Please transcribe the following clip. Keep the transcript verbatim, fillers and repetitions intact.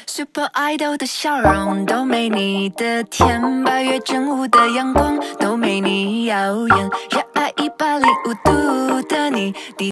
Super Idol 的笑容都没你的甜，八月正午的阳光都没你耀眼，热爱一百零五度的你。